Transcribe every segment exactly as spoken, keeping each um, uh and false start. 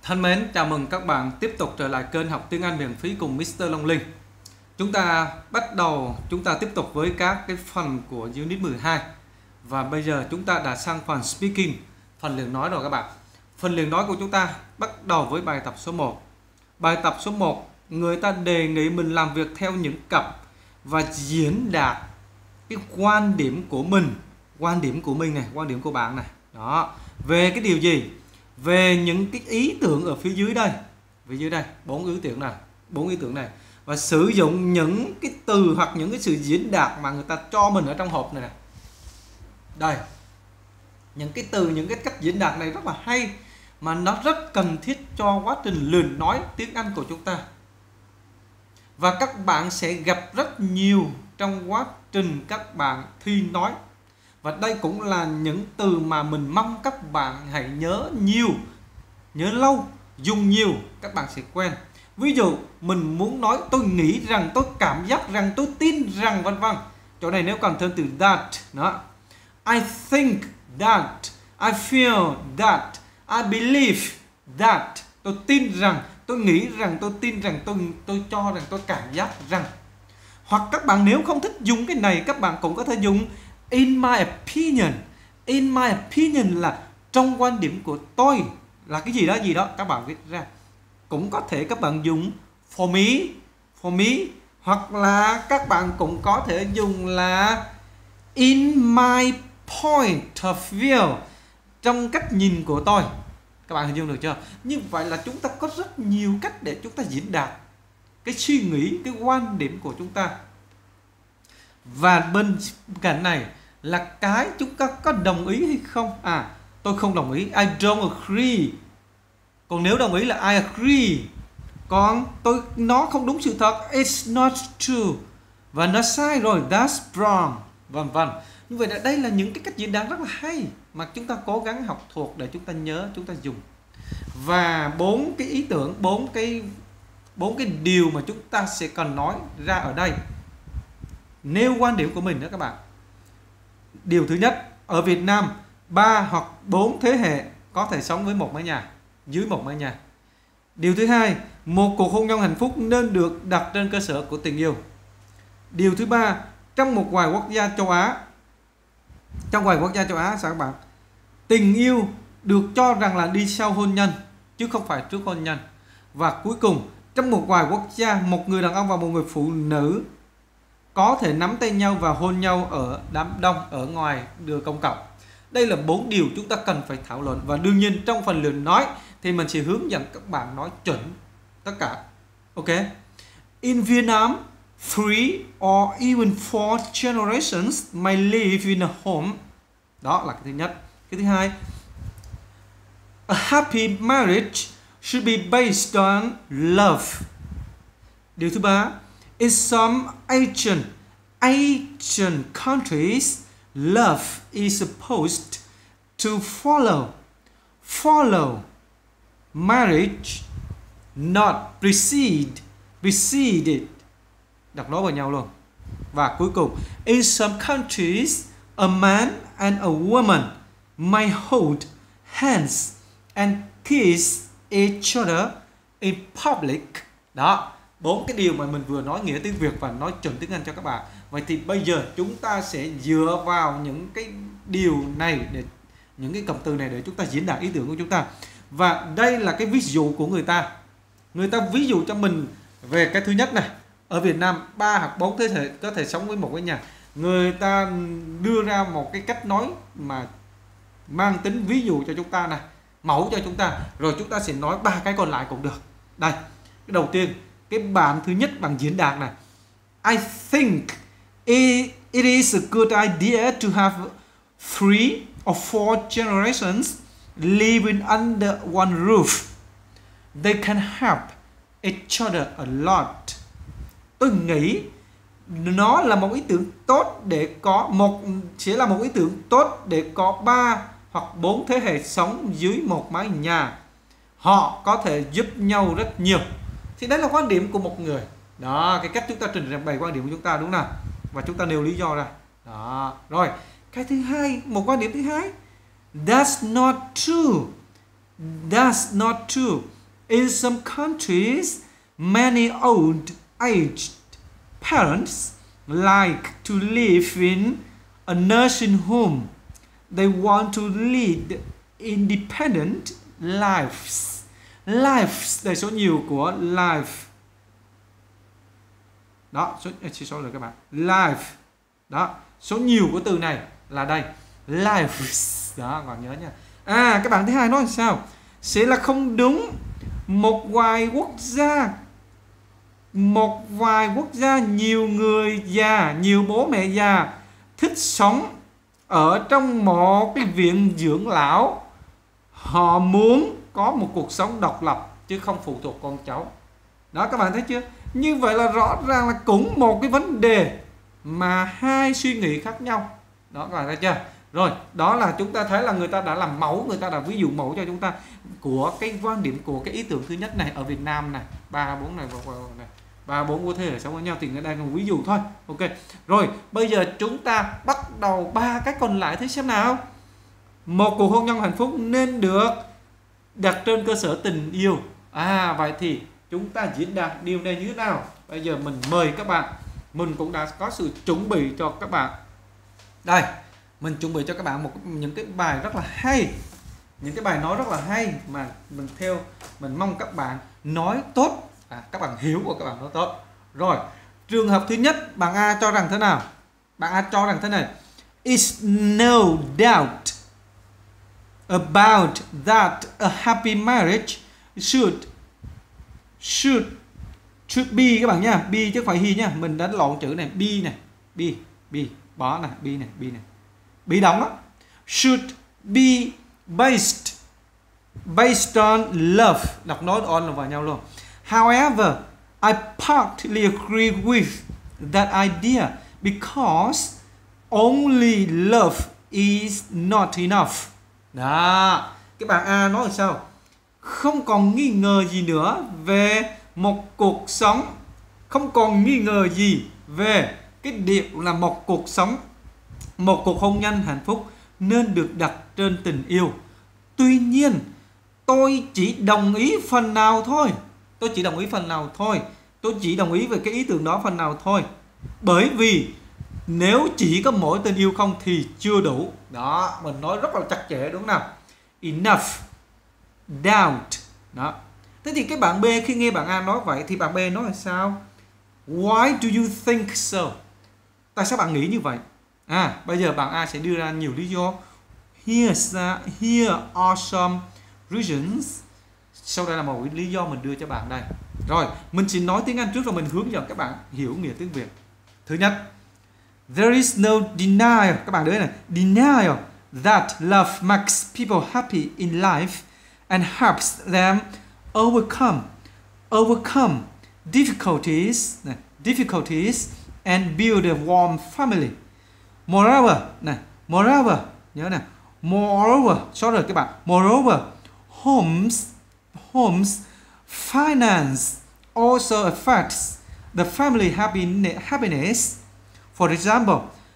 Thân mến, chào mừng các bạn tiếp tục trở lại kênh học tiếng Anh miễn phí cùng mít tơ Long Linh. Chúng ta bắt đầu, chúng ta tiếp tục với các cái phần của Unit mười hai. Và bây giờ chúng ta đã sang phần Speaking, phần luyện nói rồi các bạn. Phần luyện nói của chúng ta bắt đầu với bài tập số một. Bài tập số một, người ta đề nghị mình làm việc theo những cặp và diễn đạt cái quan điểm của mình, quan điểm của mình này, quan điểm của bạn này. Đó, về cái điều gì? Về những cái ý tưởng ở phía dưới đây, phía dưới đây, bốn ý tưởng này, bốn ý tưởng này, và sử dụng những cái từ hoặc những cái sự diễn đạt mà người ta cho mình ở trong hộp này này. Đây, những cái từ, những cái cách diễn đạt này rất là hay, mà nó rất cần thiết cho quá trình luyện nói tiếng Anh của chúng ta. Và các bạn sẽ gặp rất nhiều trong quá trình các bạn thi nói. Và đây cũng là những từ mà mình mong các bạn hãy nhớ nhiều, nhớ lâu, dùng nhiều, các bạn sẽ quen. Ví dụ mình muốn nói tôi nghĩ rằng, tôi cảm giác rằng, tôi tin rằng, vân vân. Chỗ này nếu cần thêm từ that, đó. I think that, I feel that, I believe that. Tôi tin rằng, tôi nghĩ rằng, tôi tin rằng, tôi tôi cho rằng, tôi cảm giác rằng. Hoặc các bạn nếu không thích dùng cái này, các bạn cũng có thể dùng in my opinion. In my opinion là trong quan điểm của tôi, là cái gì đó gì đó các bạn viết ra. Cũng có thể các bạn dùng for me, for me, hoặc là các bạn cũng có thể dùng là in my point of view, trong cách nhìn của tôi. Các bạn hình dung được chưa? Như vậy là chúng ta có rất nhiều cách để chúng ta diễn đạt cái suy nghĩ, cái quan điểm của chúng ta. Và bên cạnh này là cái chúng ta có đồng ý hay không. À, tôi không đồng ý, I don't agree. Còn nếu đồng ý là I agree. Còn tôi nó không đúng sự thật, it's not true. Và nó sai rồi, that's wrong, vân vân. Như vậy là đây là những cái cách diễn đạt rất là hay mà chúng ta cố gắng học thuộc để chúng ta nhớ, chúng ta dùng. Và bốn cái ý tưởng, bốn cái bốn cái điều mà chúng ta sẽ cần nói ra ở đây, nêu quan điểm của mình đó các bạn. Điều thứ nhất, ở Việt Nam ba hoặc bốn thế hệ có thể sống với một mái nhà, dưới một mái nhà. Điều thứ hai, một cuộc hôn nhân hạnh phúc nên được đặt trên cơ sở của tình yêu. Điều thứ ba, trong một vài quốc gia châu Á, trong vài quốc gia châu Á sao các bạn, tình yêu được cho rằng là đi sau hôn nhân chứ không phải trước hôn nhân. Và cuối cùng, trong một vài quốc gia, một người đàn ông và một người phụ nữ có thể nắm tay nhau và hôn nhau ở đám đông, ở ngoài đường công cộng. Đây là bốn điều chúng ta cần phải thảo luận. Và đương nhiên trong phần luyện nói thì mình sẽ hướng dẫn các bạn nói chuẩn tất cả. Ok. In Vietnam, three or even four generations may live in a home. Đó là cái thứ nhất. Cái thứ hai, a happy marriage should be based on love. Điều thứ ba, in some Asian, Asian countries, love is supposed to follow, follow marriage, not precede, precede it. Đọc nó vào nhau luôn. Và cuối cùng, in some countries, a man and a woman may hold hands and kiss each other in public. Đó, bốn cái điều mà mình vừa nói nghĩa tiếng Việt và nói chuẩn tiếng Anh cho các bạn. Vậy thì bây giờ chúng ta sẽ dựa vào những cái điều này, để những cái cụm từ này để chúng ta diễn đạt ý tưởng của chúng ta. Và đây là cái ví dụ của người ta. Người ta ví dụ cho mình về cái thứ nhất này. Ở Việt Nam ba hoặc bốn thế hệ có thể sống với một cái nhà. Người ta đưa ra một cái cách nói mà mang tính ví dụ cho chúng ta này, mẫu cho chúng ta. Rồi chúng ta sẽ nói ba cái còn lại cũng được. Đây, cái đầu tiên, cái bạn thứ nhất bằng diễn đạt này. I think it, it is a good idea to have three or four generations living under one roof. They can help each other a lot. Tôi nghĩ nó là một ý tưởng tốt để có một sẽ là một ý tưởng tốt để có ba hoặc bốn thế hệ sống dưới một mái nhà. Họ có thể giúp nhau rất nhiều. Thì đấy là quan điểm của một người. Đó, cái cách chúng ta trình bày quan điểm của chúng ta, đúng nào? Và chúng ta nêu lý do ra. Đó, rồi. Cái thứ hai, một quan điểm thứ hai. That's not true. That's not true. In some countries, many old aged parents like to live in a nursing home. They want to lead independent lives. Lives, đây số nhiều của life. Đó, số, số, số rồi các bạn. Life. Đó, số nhiều của từ này là đây. Lives. Đó, còn nhớ nha. À, các bạn thứ hai nói sao? Sẽ là không đúng. Một vài quốc gia Một vài quốc gia nhiều người già, nhiều bố mẹ già thích sống ở trong một cái viện dưỡng lão. Họ muốn có một cuộc sống độc lập chứ không phụ thuộc con cháu. Đó, các bạn thấy chưa? Như vậy là rõ ràng là cũng một cái vấn đề mà hai suy nghĩ khác nhau. Đó, các bạn thấy chưa? Rồi, đó là chúng ta thấy là người ta đã làm mẫu, người ta đã ví dụ mẫu cho chúng ta của cái quan điểm, của cái ý tưởng thứ nhất này ở Việt Nam này, ba bốn này, này ba bốn có thể sống với nhau, thì ở đây là ví dụ thôi. Ok. Rồi, bây giờ chúng ta bắt đầu ba cái còn lại, thấy xem nào. Một cuộc hôn nhân hạnh phúc nên được đặt trên cơ sở tình yêu. À, vậy thì chúng ta diễn đạt điều này như thế nào? Bây giờ mình mời các bạn, mình cũng đã có sự chuẩn bị cho các bạn. Đây, mình chuẩn bị cho các bạn một những cái bài rất là hay, những cái bài nói rất là hay mà mình theo, mình mong các bạn nói tốt, à, các bạn hiểu của các bạn nói tốt. Rồi, trường hợp thứ nhất, bạn A cho rằng thế nào? Bạn A cho rằng thế này: It's no doubt about that a happy marriage should should should be, các bạn nha, be chứ không phải he nha, mình đánh lộn chữ này, be này, be be bỏ này, be này, be này, bị động đó. Should be based based on love, đọc nốt on là vào nhau luôn. However, I partly agree with that idea because only love is not enough. Đó, cái bạn A nói là sao? Không còn nghi ngờ gì nữa về một cuộc sống, không còn nghi ngờ gì về cái điều là một cuộc sống, một cuộc hôn nhân hạnh phúc nên được đặt trên tình yêu. Tuy nhiên, tôi chỉ đồng ý phần nào thôi. Tôi chỉ đồng ý phần nào thôi. Tôi chỉ đồng ý về cái ý tưởng đó phần nào thôi. Bởi vì nếu chỉ có mỗi tình yêu không thì chưa đủ. Đó, mình nói rất là chặt chẽ đúng không nào? Enough, doubt. Đó. Thế thì cái bạn B khi nghe bạn A nói vậy thì bạn B nói là sao? Why do you think so? Tại sao bạn nghĩ như vậy? À, bây giờ bạn A sẽ đưa ra nhiều lý do. Here's a, here are some reasons. Sau đây là một lý do mình đưa cho bạn đây. Rồi, mình chỉ nói tiếng Anh trước rồi mình hướng dẫn các bạn hiểu nghĩa tiếng Việt. Thứ nhất, there is no denial, các bạn đấy này, denial that love makes people happy in life and helps them overcome overcome difficulties, này, difficulties and build a warm family. Moreover, này, moreover, nhớ này, moreover, sorry các bạn, moreover, homes homes finance also affects the family happiness. For example,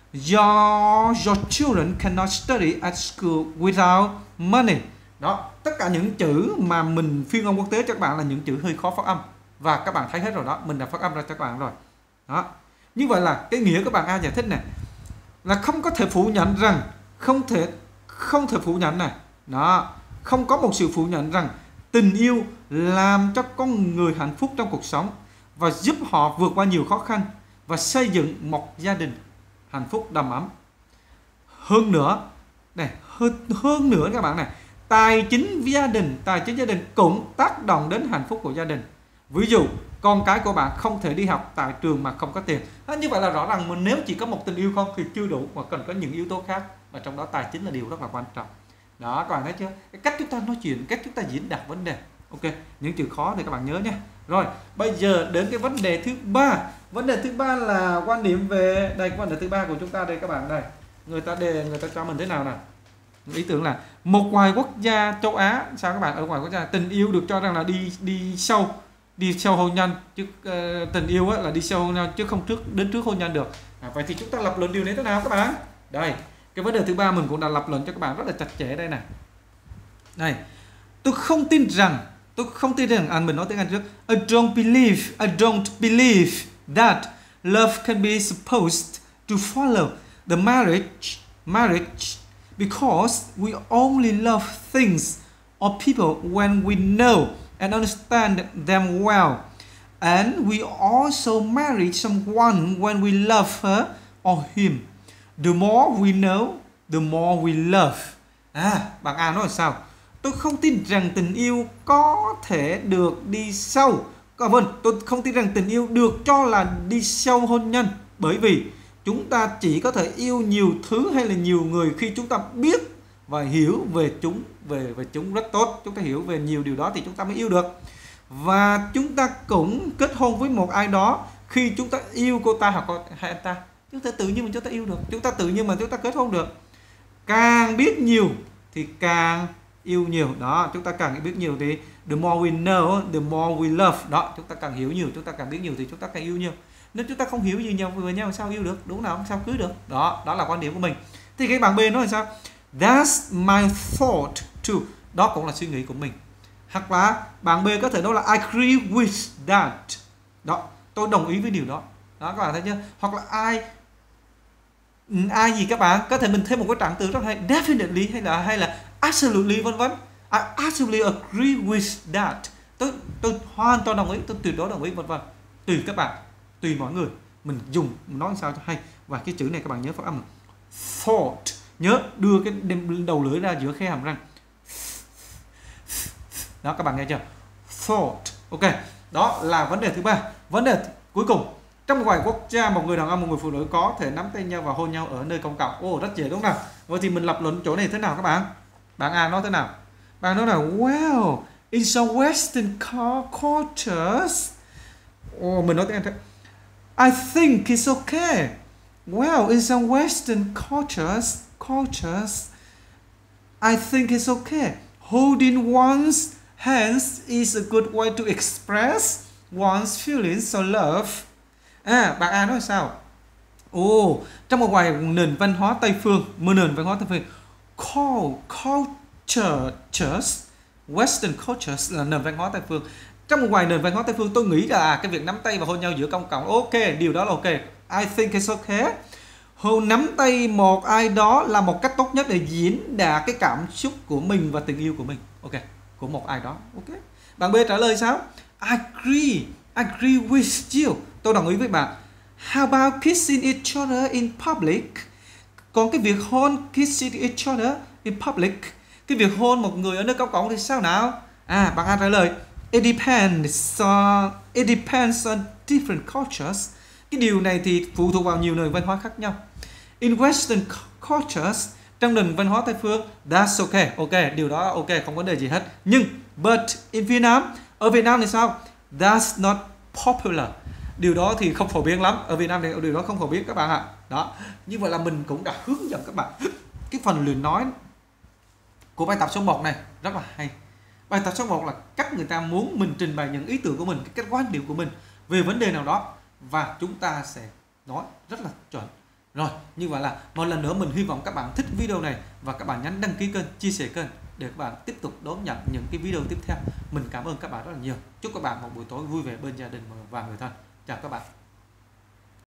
your your children cannot study at school without money. Đó, tất cả những chữ mà mình phiên âm quốc tế cho các bạn là những chữ hơi khó phát âm và các bạn thấy hết rồi đó, mình đã phát âm ra cho các bạn rồi. Đó. Như vậy là cái nghĩa các bạn A giải thích này là không có thể phủ nhận rằng không thể không thể phủ nhận này. Đó, không có một sự phủ nhận rằng tình yêu làm cho con người hạnh phúc trong cuộc sống và giúp họ vượt qua nhiều khó khăn và xây dựng một gia đình hạnh phúc đầm ấm. Hơn nữa, này, hơn, hơn nữa các bạn này, tài chính gia đình, tài chính gia đình cũng tác động đến hạnh phúc của gia đình. Ví dụ, con cái của bạn không thể đi học tại trường mà không có tiền. Đó, như vậy là rõ ràng mà nếu chỉ có một tình yêu không thì chưa đủ, mà cần có những yếu tố khác, và trong đó tài chính là điều rất là quan trọng. Đó, các bạn thấy chưa? Cái cách chúng ta nói chuyện, cách chúng ta diễn đạt vấn đề. Ok, những chữ khó thì các bạn nhớ nhé. Rồi, bây giờ đến cái vấn đề thứ ba. Vấn đề thứ ba là quan điểm về đây, cái vấn đề thứ ba của chúng ta đây các bạn đây. Người ta đề người ta cho mình thế nào nào? Ý tưởng là một vài quốc gia châu Á, sao các bạn, ở ngoài quốc gia tình yêu được cho rằng là đi đi sâu, đi sâu hôn nhân chứ uh, tình yêu là đi sâu hôn nhân chứ không trước đến trước hôn nhân được. À, vậy thì chúng ta lập luận điều này thế nào các bạn? Đây, cái vấn đề thứ ba mình cũng đã lập luận cho các bạn rất là chặt chẽ đây này. Này, tôi không tin rằng Tôi không tin rằng, à, mình nói tiếng Anh trước. I don't believe, I don't believe that love can be supposed to follow the marriage, marriage because we only love things or people when we know and understand them well. And we also marry someone when we love her or him. The more we know, the more we love. À, bạn A nói là sao? Tôi không tin rằng tình yêu có thể được đi sâu. À, vâng, tôi không tin rằng tình yêu được cho là đi sâu hôn nhân. Bởi vì chúng ta chỉ có thể yêu nhiều thứ hay là nhiều người khi chúng ta biết và hiểu về chúng, về về chúng rất tốt. Chúng ta hiểu về nhiều điều đó thì chúng ta mới yêu được. Và chúng ta cũng kết hôn với một ai đó khi chúng ta yêu cô ta hoặc hay anh ta. Chúng ta tự nhiên mà chúng ta yêu được. Chúng ta tự nhiên mà chúng ta kết hôn được. Càng biết nhiều thì càng yêu nhiều. Đó, chúng ta càng biết nhiều thì the more we know, the more we love. Đó, chúng ta càng hiểu nhiều, chúng ta càng biết nhiều thì chúng ta càng yêu nhiều. Nếu chúng ta không hiểu gì nhau về nhau sao yêu được, đúng nào, sao cưới được. Đó, đó là quan điểm của mình. Thì cái bạn B nói là sao? That's my thought too. Đó cũng là suy nghĩ của mình. Hoặc là bạn B có thể nói là I agree with that. Đó, tôi đồng ý với điều đó. Đó các bạn thấy chưa? Hoặc là ai ai gì các bạn, có thể mình thêm một cái trạng từ rất hay, definitely hay là hay là absolutely vân vân. I absolutely agree with that. Tôi tôi hoàn toàn đồng ý, tôi tuyệt đối đồng ý vân vân. Tùy các bạn, tùy mọi người mình dùng mình nói sao cho hay. Và cái chữ này các bạn nhớ phát âm thought, nhớ đưa cái đầu lưỡi ra giữa khe hàm răng. Đó các bạn nghe chưa? Thought. Ok, đó là vấn đề thứ ba. Vấn đề cuối cùng, trong một vài quốc gia một người đàn ông một người phụ nữ có thể nắm tay nhau và hôn nhau ở nơi công cộng. Ồ, rất dễ đúng không nào? Vậy thì mình lập luận chỗ này thế nào các bạn? Bạn A nói thế nào? Bạn nói là well, in some Western cultures. Ồ, mình nói tiếng Anh thế. I think it's okay. Well, in some Western cultures, cultures, I think it's okay. Holding one's hands is a good way to express one's feelings or love. À, bạn A nói sao? Ồ, trong một vài nền văn hóa Tây phương, một nền văn hóa Tây phương, cultures, Western cultures là nền văn hóa Tây phương. Trong một vài nền văn hóa Tây phương tôi nghĩ là cái việc nắm tay và hôn nhau giữa công cộng, ok, điều đó là ok. I think it's okay. Hôn nắm tay một ai đó là một cách tốt nhất để diễn đạt cái cảm xúc của mình và tình yêu của mình. Ok, của một ai đó. Ok. Bạn B trả lời sao? I agree. I agree with you. Tôi đồng ý với bạn. How about kissing each other in public? Còn cái việc hôn, kissing each other in public, cái việc hôn một người ở nơi công cộng thì sao nào? À, bạn A trả lời It depends on, it depends on different cultures. Cái điều này thì phụ thuộc vào nhiều nền văn hóa khác nhau. In Western cultures, trong nền văn hóa Tây phương, that's okay, ok, điều đó ok, không có vấn đề gì hết. Nhưng, but in Vietnam, ở Việt Nam thì sao? That's not popular. Điều đó thì không phổ biến lắm. Ở Việt Nam thì điều đó không phổ biến các bạn ạ. Đó, như vậy là mình cũng đã hướng dẫn các bạn cái phần luyện nói của bài tập số một này rất là hay. Bài tập số một là cách người ta muốn mình trình bày những ý tưởng của mình, cái cách quan điểm của mình về vấn đề nào đó và chúng ta sẽ nói rất là chuẩn. Rồi, như vậy là một lần nữa mình hy vọng các bạn thích video này và các bạn nhấn đăng ký kênh, chia sẻ kênh để các bạn tiếp tục đón nhận những cái video tiếp theo. Mình cảm ơn các bạn rất là nhiều. Chúc các bạn một buổi tối vui vẻ bên gia đình và người thân. Chào các bạn.